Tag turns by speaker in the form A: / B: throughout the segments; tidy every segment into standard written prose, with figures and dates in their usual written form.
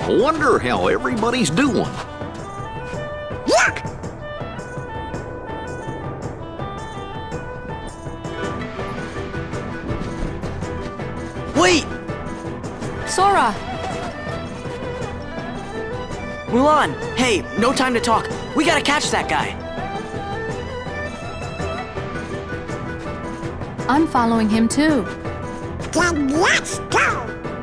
A: I wonder how everybody's doing.
B: Yuck!
C: Wait!
D: Sora!
C: Mulan, hey, no time to talk. We gotta catch that guy.
D: I'm following him too.
B: Then let's go!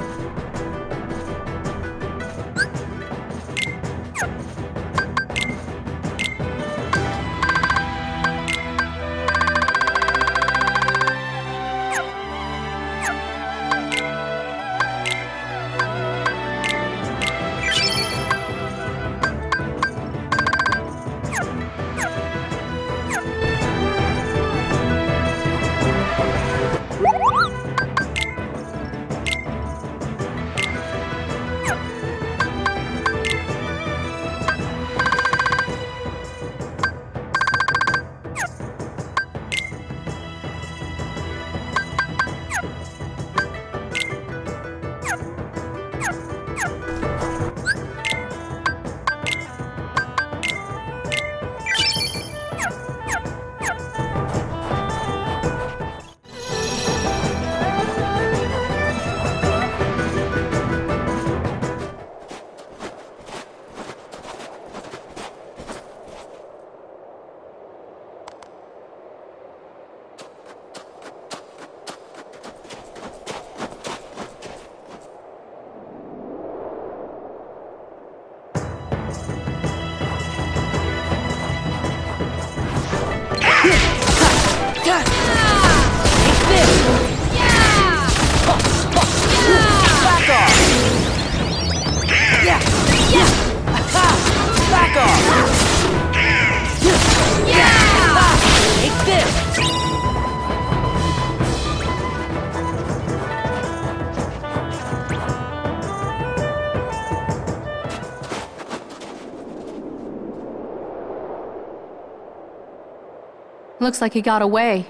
D: Looks like he got away.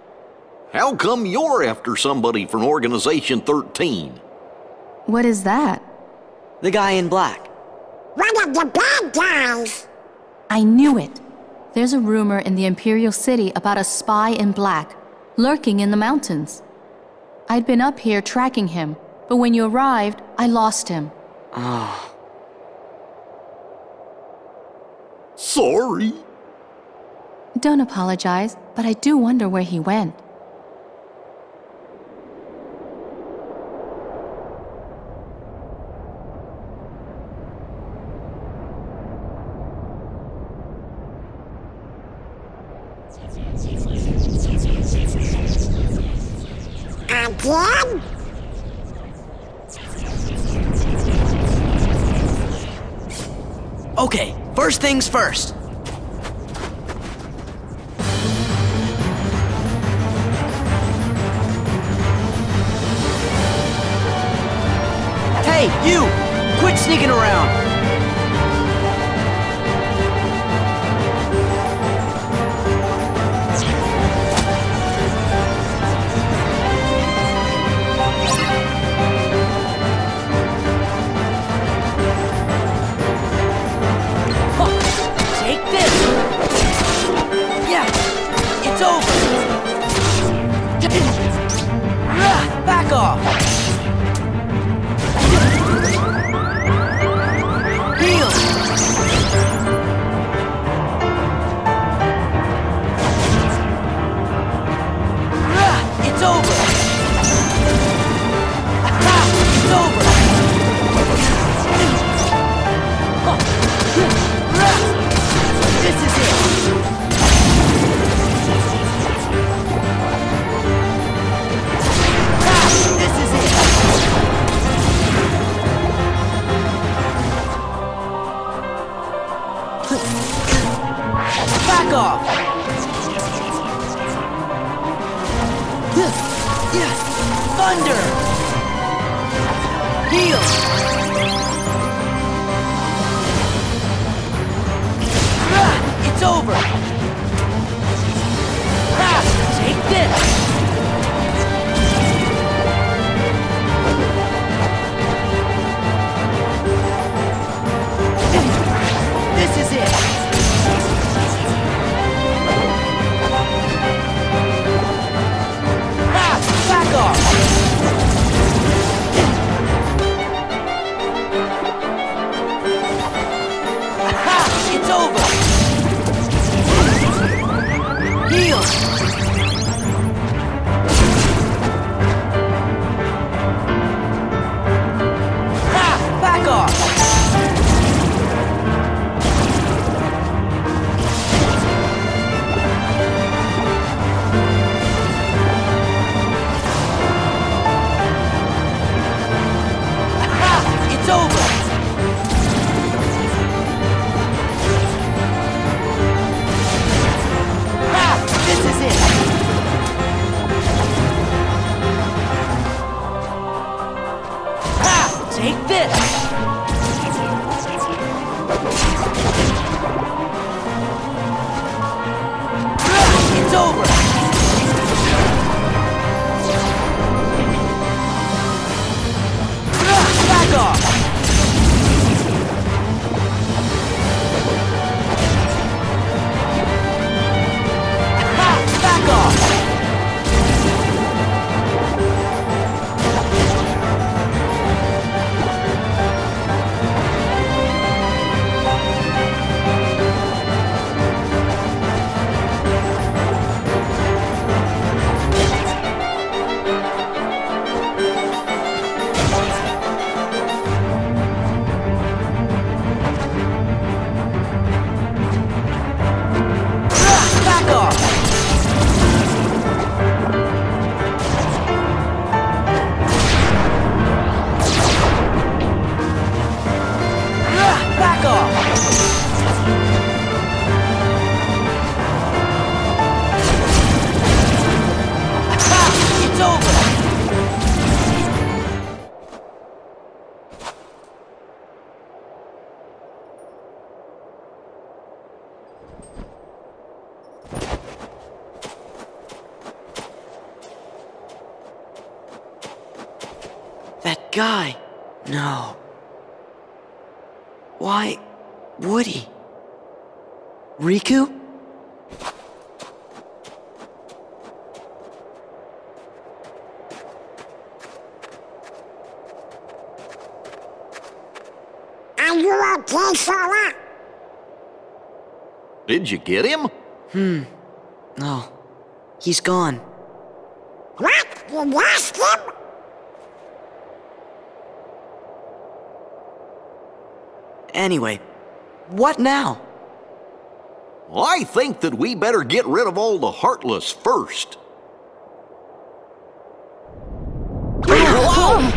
A: How come you're after somebody from Organization 13?
D: What is that?
C: The guy in black.
B: One of the bad guys!
D: I knew it. There's a rumor in the Imperial City about a spy in black, lurking in the mountains. I'd been up here tracking him, but when you arrived, I lost him.
C: Oh.
A: Sorry.
D: Don't apologize, but I do wonder where he went.
B: Again?
C: Okay, first things first. Hey, you! Quit sneaking around! Back off! Heal! It's over! It's over! This is it! Back off! Thunder! Heal! It's over! Take this! It's over! Back off! Back off! Back off! Back off! It's over! That guy. No. Why would he? Riku?
B: Are you okay, Sora?
A: Did you get him?
C: No. He's gone.
B: What? You lost him?
C: Anyway, what now?
A: I think that we better get rid of all the heartless first. Whoa!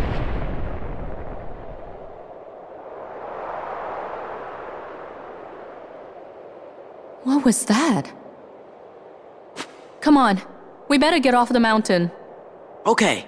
D: What was that? Come on, we better get off the mountain.
C: Okay.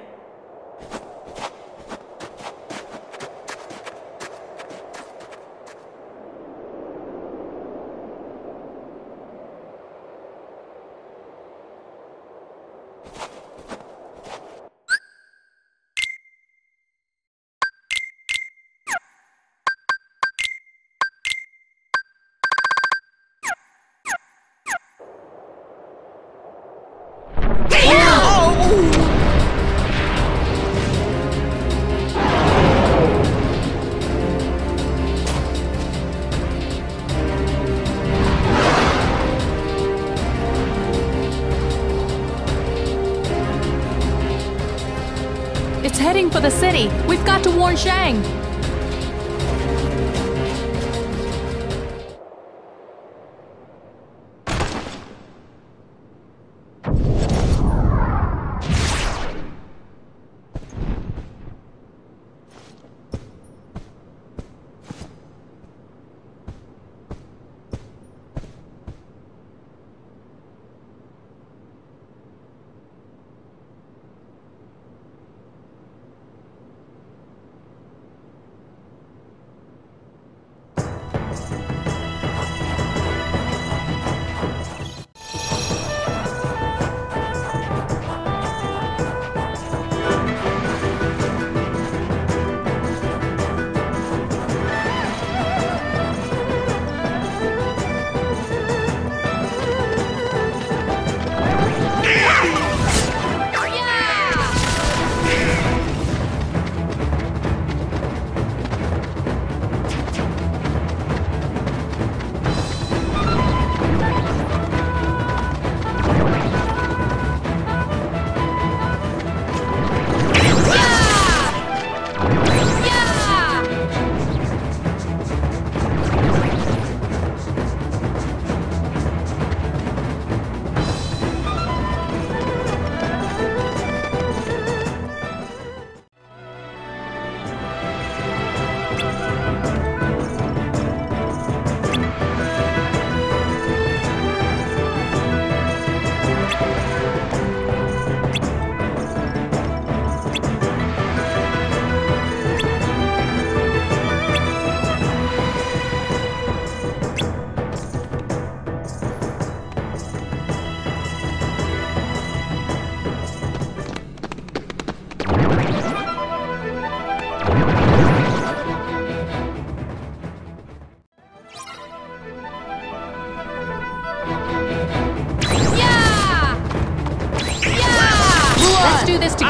D: It's heading for the city. We've got to warn Shang.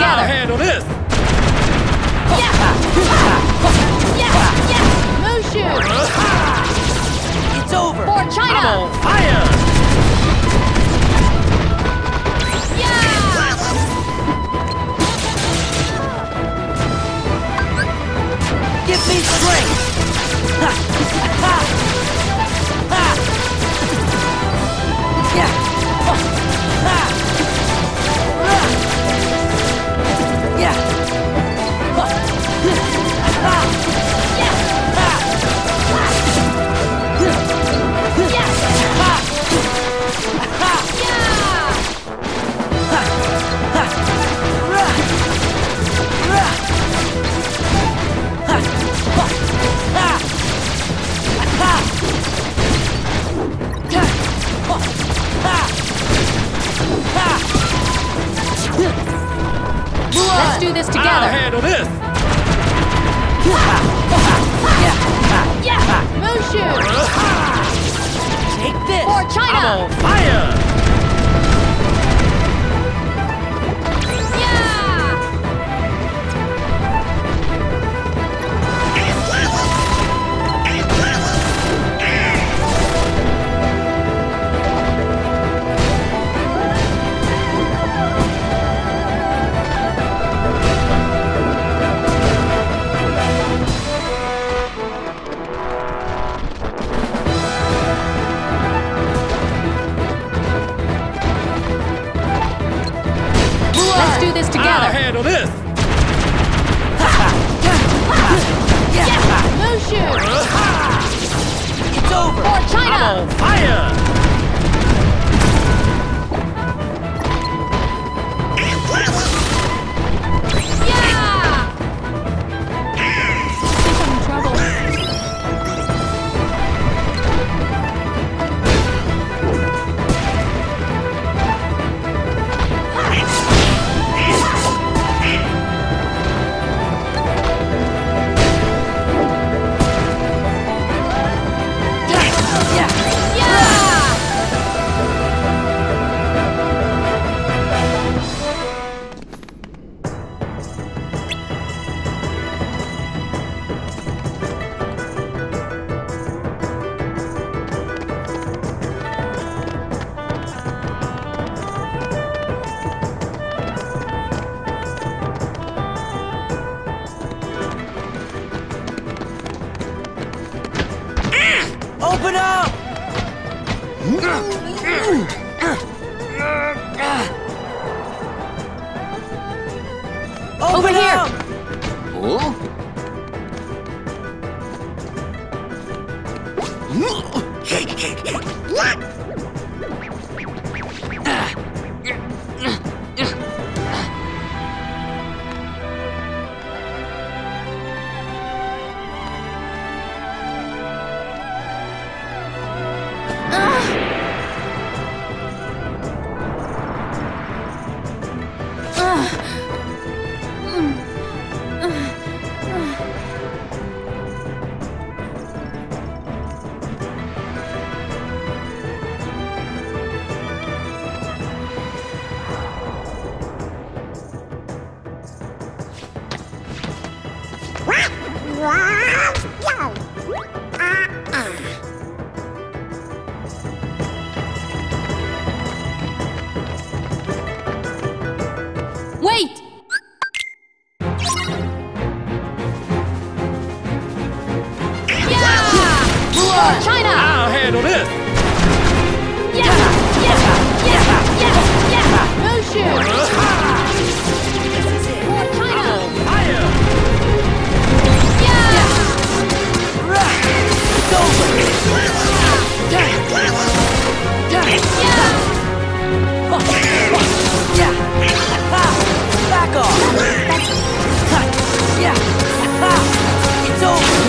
C: together.
E: handle this.
C: Mushu! It's over. For China!
E: I'm on fire.
C: Give me strength! Ha! Ha! Ha! Yeah! Oh! Ha! Yeah! Oh! Ha! Yeah! Ha! Yeah! Ha! Ha! Ha! Ha! Let's do this together.
E: I'll handle this.
C: Mushu! Take this. For China!
E: I'm on fire.
C: Let's do this together.
E: I'll handle this.
C: Mushu! It's over. For China!
E: I'm on fire.
C: Open up! Over here!
A: Huh?
D: Wait!
C: For China!
E: I'll handle this.
C: Mushu! For China!
E: Fire.
C: It's over! Back off! It's over!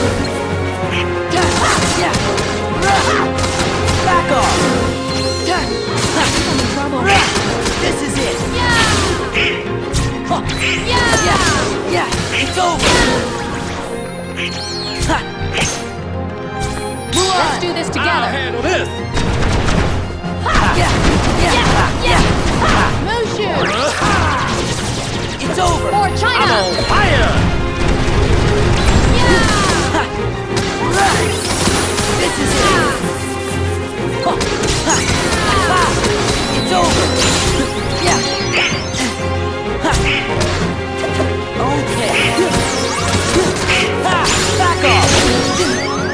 C: Back off! This is it! It's over! Let's do this
E: I'll
C: together!
E: handle this.
C: Mushu! It's over!
D: For
E: I'm
D: China!
E: on fire!
C: This is it! It's over! Okay. Back off!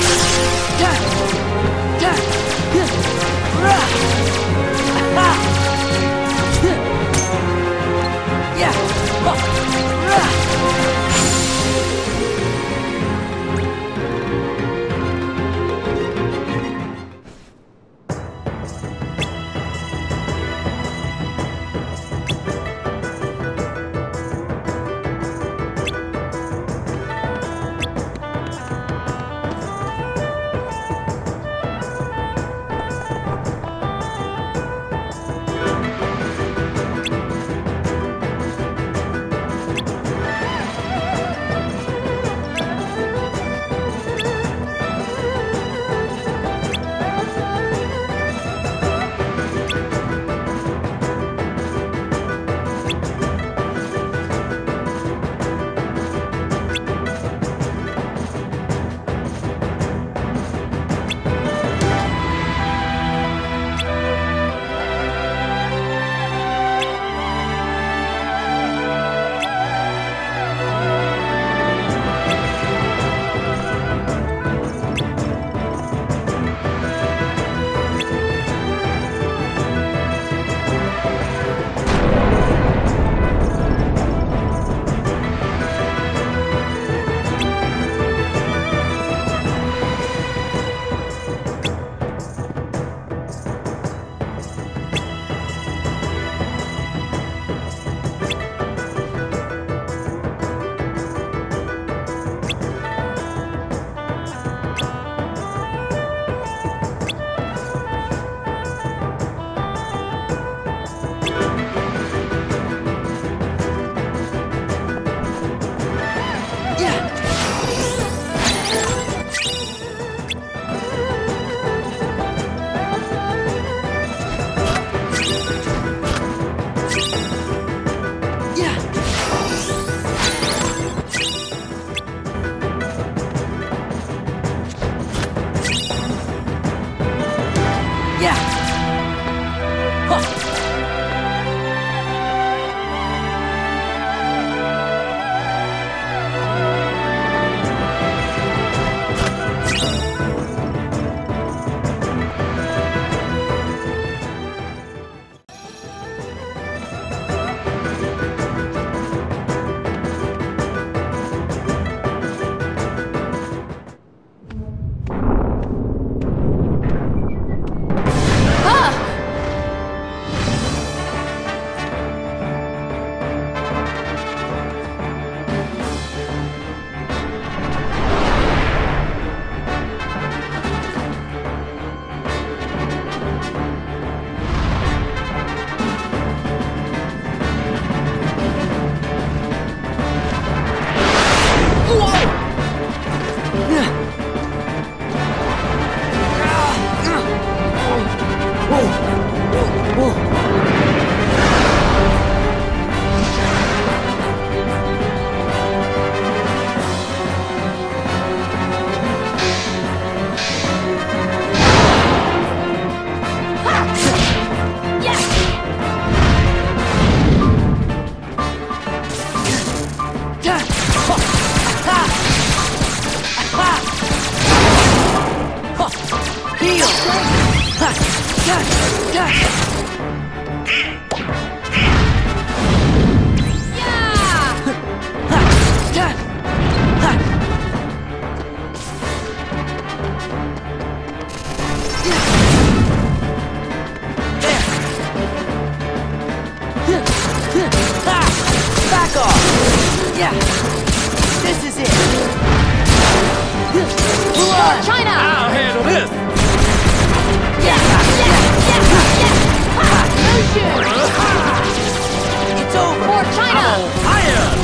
C: Yeah, this is it.
D: China!
E: I'll handle this.
C: It's over.
D: For China!
E: I'm on fire.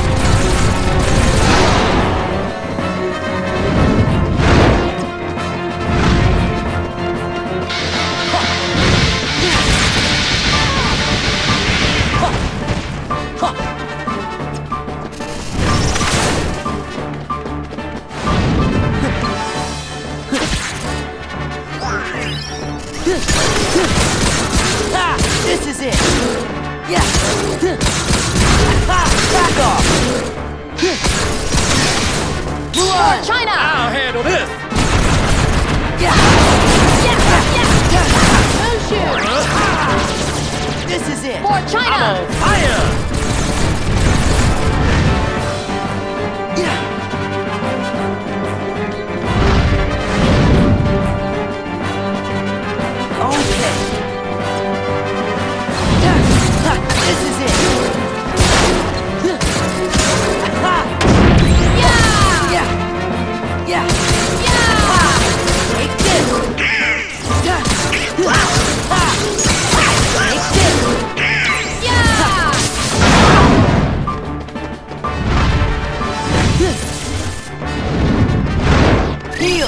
C: Heal!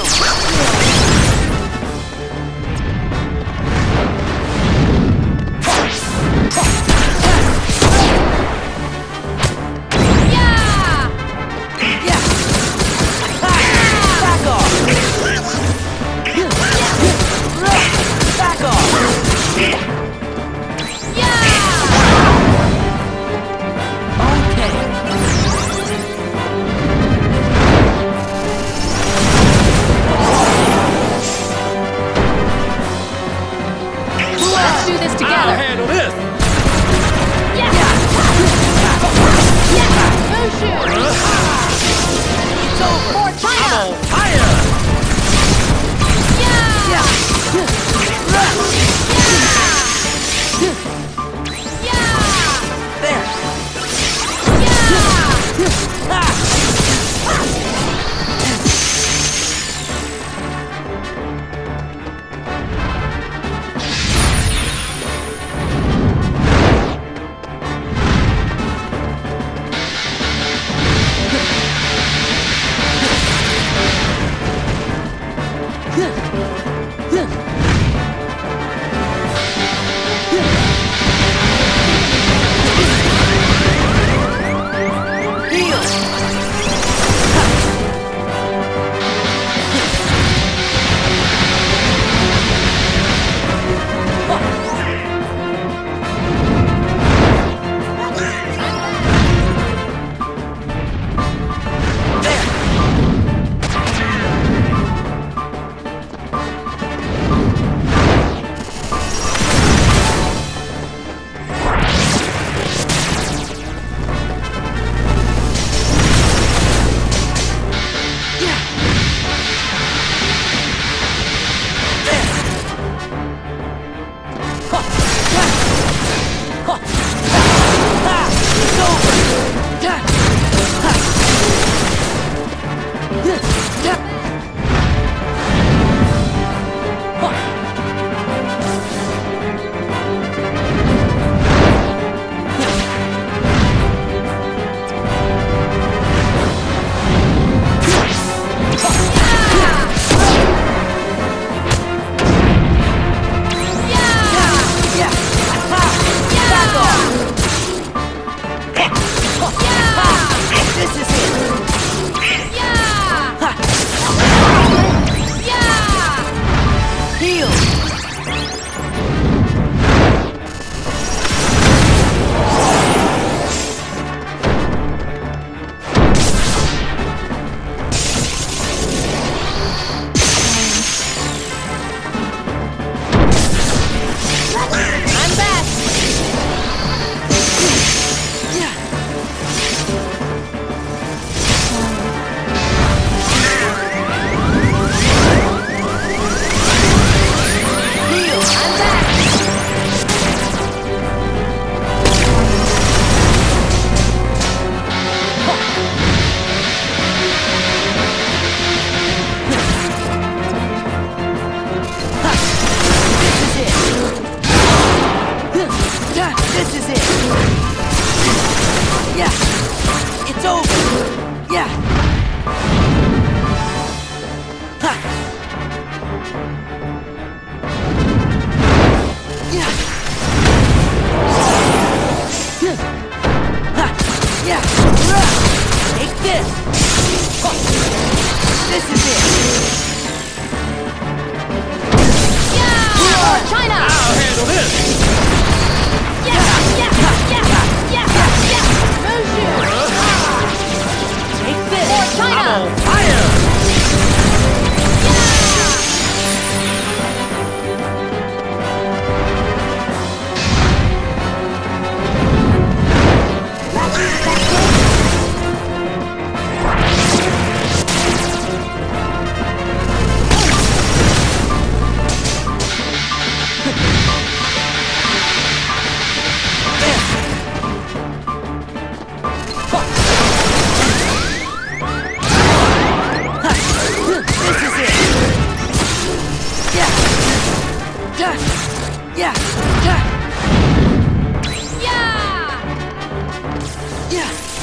F: Yeah!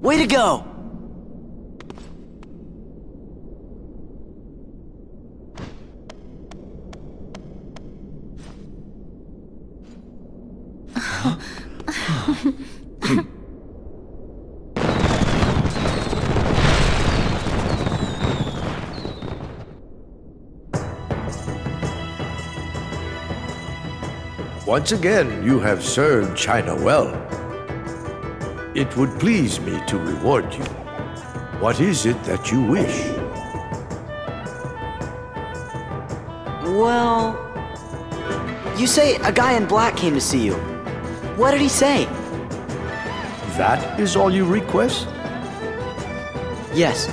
C: Way to go!
F: Once again, you have served China well. It would please me to reward you. What is it that you wish?
C: Well... You say a guy in black came to see you. What did he say?
F: That is all you request?
C: Yes.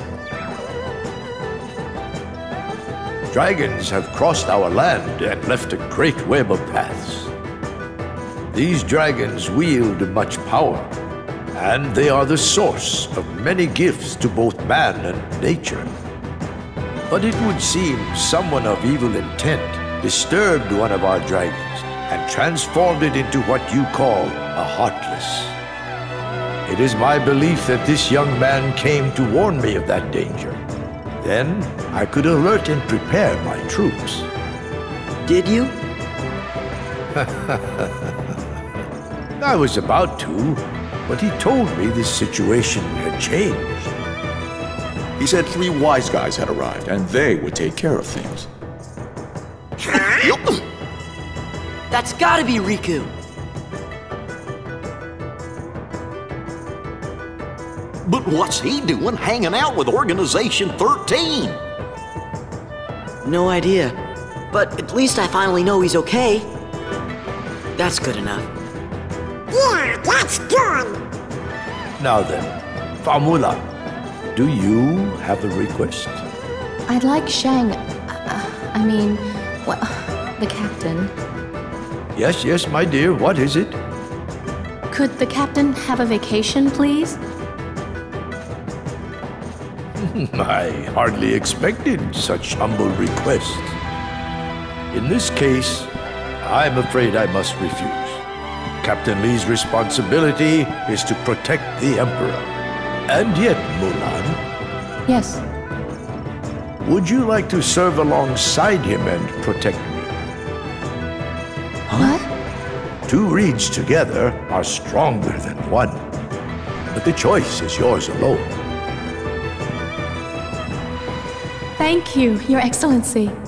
F: Dragons have crossed our land and left a great web of paths. These dragons wield much power, and they are the source of many gifts to both man and nature. But it would seem someone of evil intent disturbed one of our dragons and transformed it into what you call a heartless. It is my belief that this young man came to warn me of that danger. Then I could alert and prepare my troops.
C: Did you?
F: I was about to, but he told me this situation had changed.
G: He said 3 wise guys had arrived, and they would take care of things.
C: That's gotta be Riku!
A: But what's he doing hanging out with Organization 13?
C: No idea. But at least I finally know he's okay. That's good enough.
B: Yeah, that's good.
F: Now then, Famula, do you have a request?
D: I'd like Shang... the captain.
F: Yes, my dear, what is it?
D: Could the captain have a vacation, please?
F: I hardly expected such humble request. In this case, I'm afraid I must refuse. Captain Lee's responsibility is to protect the Emperor. And yet, Mulan,
D: Yes.
F: would you like to serve alongside him and protect me?
D: What?
F: 2 reeds together are stronger than 1. But the choice is yours alone.
D: Thank you, Your Excellency.